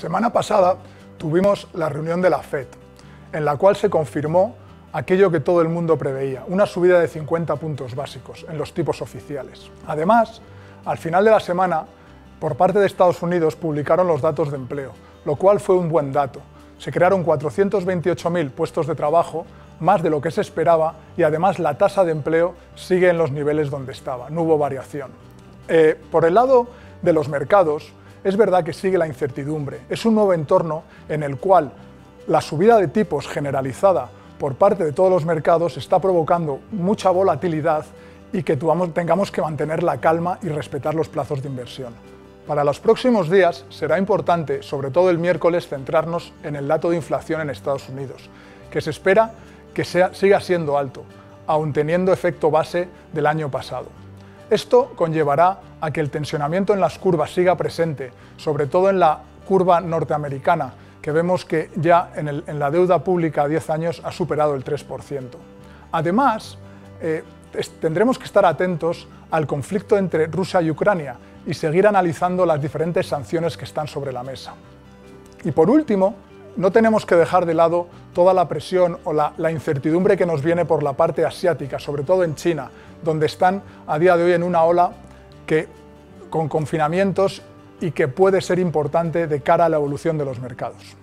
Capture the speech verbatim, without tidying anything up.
semana pasada tuvimos la reunión de la FED, en la cual se confirmó aquello que todo el mundo preveía, una subida de cincuenta puntos básicos en los tipos oficiales. Además, al final de la semana, por parte de Estados Unidos publicaron los datos de empleo, lo cual fue un buen dato. Se crearon cuatrocientos veintiocho mil puestos de trabajo, más de lo que se esperaba, y además la tasa de empleo sigue en los niveles donde estaba, no hubo variación. Eh, por el lado de los mercados, es verdad que sigue la incertidumbre. Es un nuevo entorno en el cual la subida de tipos generalizada por parte de todos los mercados está provocando mucha volatilidad y que tengamos que mantener la calma y respetar los plazos de inversión. Para los próximos días será importante, sobre todo el miércoles, centrarnos en el dato de inflación en Estados Unidos, que se espera que sea, siga siendo alto, aun teniendo efecto base del año pasado. Esto conllevará a que el tensionamiento en las curvas siga presente, sobre todo en la curva norteamericana, que vemos que ya en, el, en la deuda pública a diez años ha superado el tres por ciento. Además, eh, tendremos que estar atentos al conflicto entre Rusia y Ucrania y seguir analizando las diferentes sanciones que están sobre la mesa. Y por último, no tenemos que dejar de lado toda la presión o la, la incertidumbre que nos viene por la parte asiática, sobre todo en China, donde están a día de hoy en una ola que, con confinamientos y que puede ser importante de cara a la evolución de los mercados.